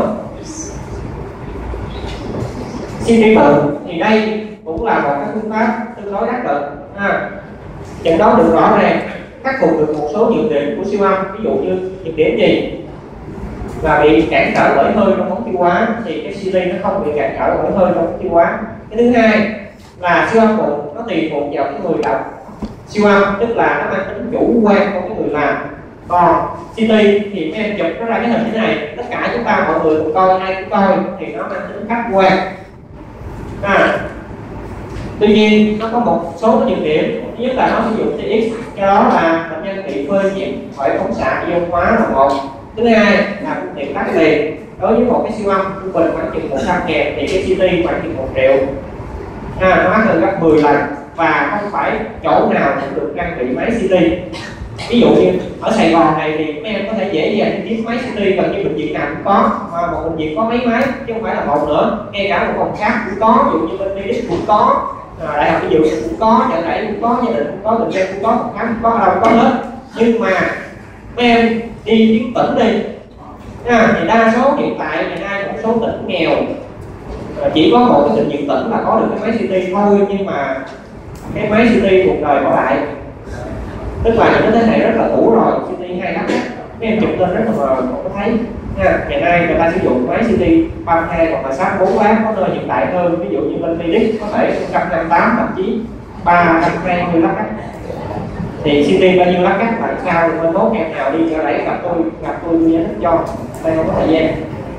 xê tê tự thì đây cũng là một cái phương pháp tương đối đắc lực ha, chẩn đoán được rõ ràng, khắc phục được một số nhược điểm của siêu âm. Ví dụ như nhược điểm gì là bị cản trở bởi hơi trong ống tiêu hóa, thì cái xê tê nó không bị cản trở bởi hơi trong ống tiêu hóa. Cái thứ hai là siêu âm bụng nó tùy thuộc vào cái người làm siêu âm, tức là nó mang tính chủ quan của cái người làm. Còn xê tê thì các em chụp nó ra cái hình thế này, tất cả chúng ta mọi người cùng coi, ai cũng coi thì nó mang tính khách quan. À, tuy nhiên nó có một số cái nhược điểm. Thứ nhất là nó sử dụng tê ích, cái đó là bệnh nhân bị phơi nhiễm bởi phóng xạ ion hóa là một. Thứ hai là phương tiện đắt tiền. Đối với một cái siêu âm trung bình khoảng chừng một trăm ngàn thì cái xê tê khoảng chừng một triệu, à, nó mắc hơn gấp mười lần, và không phải chỗ nào cũng được trang bị máy xê tê. Ví dụ như ở Sài Gòn này thì mấy em có thể dễ dàng đi kiếm máy xê tê, gần như bệnh viện nào cũng có, mà một bệnh viện có mấy máy chứ không phải là một nữa. Ngay cả một phòng khác cũng có, ví dụ như bên Medic cũng có, à, đại học y dược cũng có, chợ rẫy cũng có, gia đình cũng có, bệnh viện cũng có, phòng khám cũng có, đâu cũng có hết. Nhưng mà mấy em đi những tỉnh đi, à, thì đa số hiện tại ngày nay một số tỉnh nghèo chỉ có một cái bệnh viện tỉnh là có được cái máy xê tê thôi, nhưng mà cái máy xê tê cuộc đời bỏ lại, tức là những cái thế hệ rất là cũ rồi, xê tê hay lắm, mấy em chụp lên rất là mờ, không có thấy. nha. Hiện nay người ta sử dụng máy xê tê ba mươi hai hoặc là sát bốn lát, có nơi hiện đại hơn, ví dụ như bên Medic có thể một trăm năm mươi tám, thậm chí ba trăm hai mươi lát cắt. Thì xê tê bao nhiêu lát cắt là sao bên mốt em nào đi ra đấy gặp tôi gặp tôi tôi giải thích cho, đây không có thời gian.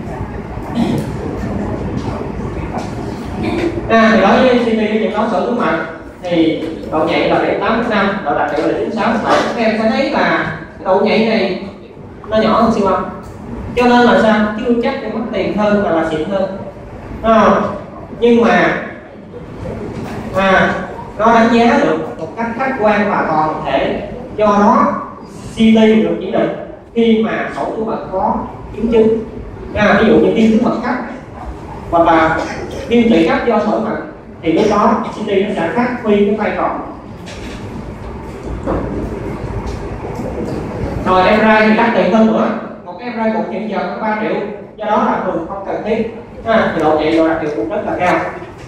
À, thì đối với xê tê chẩn đoán sỏi túi mật thì độ nhạy là bảy tám năm, độ đặc hiệu là chín sáu bảy. Các em sẽ thấy là độ nhạy này nó nhỏ hơn siêu âm, cho nên là sao chưa chắc để mất tiền hơn và là xịn hơn. À, nhưng mà à, nó đánh giá được một cách khách quan và toàn thể, do đó xê tê được chỉ định khi mà sỏi túi mật có biến chứng. À, ví dụ như viêm túi mật cấp hoặc là viêm tụy cấp do sỏi mật thì lúc đó xê tê nó sẽ phát huy cái vai trò. Rồi em rờ i thì đắt tiền hơn nữa, một em rờ i một hiện giờ có ba triệu, do đó là thường không cần thiết. À, thì độ nhạy độ đặc hiệu cũng rất là cao.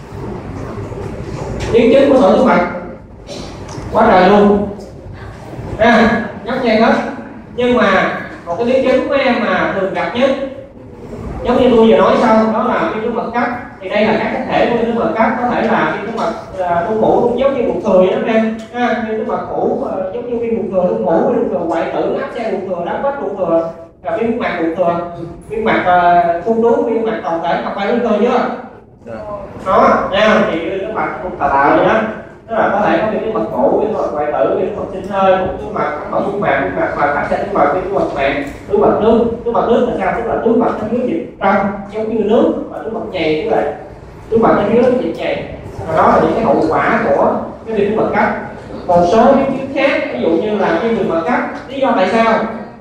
Biến chứng của sỏi túi mật quá trời luôn, à, nhóc nhang hết. Nhưng mà một cái biến chứng của em mà thường gặp nhất, giống như tôi vừa nói xong, đó là viêm túi mật cấp. Thì đây là các cái thể của viêm túi mật cấp, có thể là viêm túi mật luôn mủ cũng giống như ruột thừa vậy đó em. À, viêm túi mật cũ giống như viêm ruột thừa luôn mủ, viêm ruột thừa hoại tử, áp xe ruột thừa, đá vách ruột thừa, và viêm mạc ruột thừa, viêm mạc phun đú, viêm mạc toàn thể, học bài ruột thừa chưa? Đó, nha, thì viêm túi mật cũng tà tạo vậy đó. Tức là có thể có viêm túi mật cũ, viêm túi mật hoại tử, viêm túi mật sinh hơi, viêm túi mật không viêm mạc, viêm mạc và áp xe túi mật, viêm túi mật màng, túi mật nước. Túi mật nước là sao? Tức là túi mật nó dưới dịch trong giống như nước, và túi mật nhầy tức là túi mật nó dưới nó dịch nhầy. Và đó là những cái hậu quả của cái viêm túi mật cấp. Một số biến chứng khác, ví dụ như là viêm túi mật cấp, lý do tại sao?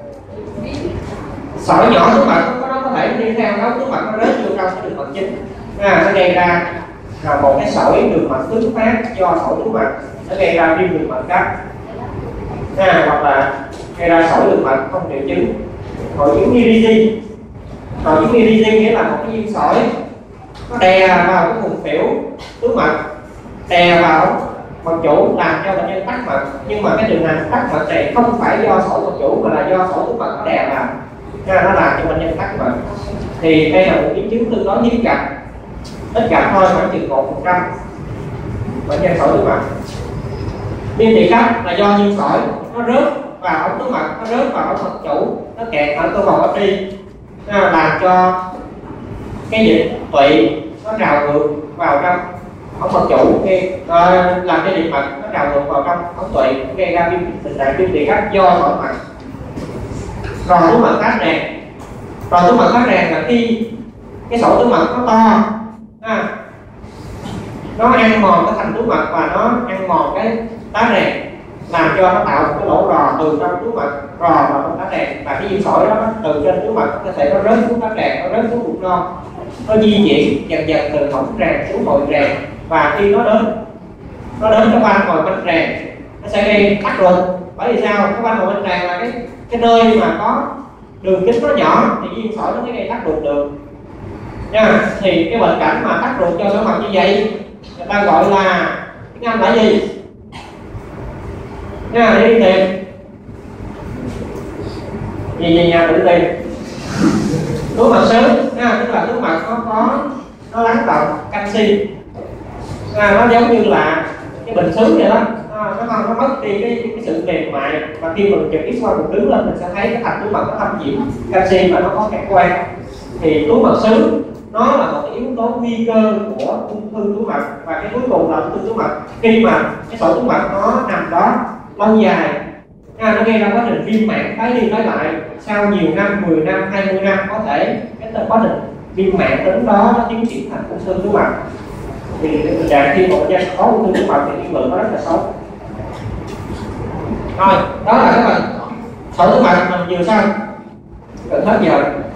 Sỏi nhỏ túi mật nó có thể đi theo đó, túi mật nó rớt vô trong cái đường mật chính, à, nó gây ra là một cái sỏi đường mật thứ phát do sỏi túi mật, nó gây ra viêm đường mật cấp, à, hoặc là gây ra sỏi đường mật không triệu chứng. Hội chứng Irizi, hội chứng Irizi nghĩa là một cái viên sỏi nó đè vào cái vùng phễu túi mật, đè vào mật chủ làm cho bệnh nhân tắc mật. Nhưng mà cái trường hợp tắc mật này không phải do sỏi mật chủ mà là do sỏi túi mật nó đè vào, nên nó làm cho bệnh nhân tắc mật. Thì đây là một biến chứng tương đối hiếm gặp, ít gặp thôi, khoảng chừng một phần trăm bệnh nhân sỏi túi mật. Viêm tụy cấp là do viên sỏi nó rớt vào ống túi mật, nó rớt vào ống mật chủ, nó kẹt ở cơ vòng ấp đi, làm cho cái dịch tụy nó trào ngược vào trong ống mật chủ, cái uh, làm cái dịch mật nó trào ngược vào trong ống tụy, gây ra viêm tình trạng viêm tụy cấp do sỏi mật. Rò túi mật phát ràng, rò túi mật phát ràng là khi cái sỏi túi mật nó to, à, nó ăn mòn cái thành túi mật và nó ăn mòn cái tá ràng, làm cho nó tạo một cái lỗ rò từ trong túi mật rò vào trong tá ràng, và cái viên sỏi đó từ trên túi mật có thể nó rớt xuống tá ràng, nó rớt xuống bụng non, nó di chuyển dần dần từ hõm ràng xuống hội ràng, và khi nó đến nó đến cái van hồi quanh ràng nó sẽ gây tắc ruột. Bởi vì sao? Cái van hồi quanh ràng là cái cái nơi mà có đường kính nó nhỏ thì viên sỏi nó mới gây tắc ruột được nha. Thì cái bệnh cảnh mà tắc ruột cho sỏi mật như vậy người ta gọi là tiếng Anh là gì nha, để đi tìm gì về nhà tự tìm. Túi mật sớm nha, tức là túi mật nó có nó lắng đọng canxi, à, nó giống như là cái bình sứ vậy đó, à, nó không nó mất đi cái, cái sự mềm mại, và khi mình chụp X quang mình đứng lên mình sẽ thấy cái thành túi mật nó thâm nhiễm canxi và nó có cản quang. Thì túi mật sứ nó là một cái yếu tố nguy cơ của ung thư túi mật, và cái cuối cùng là ung thư túi mật khi mà cái sỏi túi mật nó nằm đó lâu dài, à, nó gây ra quá trình viêm mạn tái đi tái lại sau nhiều năm, mười năm, hai mươi năm, có thể cái quá trình viêm mạn tính đó nó tiến triển thành ung thư túi mật. Thì tình trạng khi một bệnh nhân có ung thư túi mật thì tiên lượng nó rất là xấu. Rồi, đó là cái phần sỏi túi mật mình vừa xong, gần hết giờ.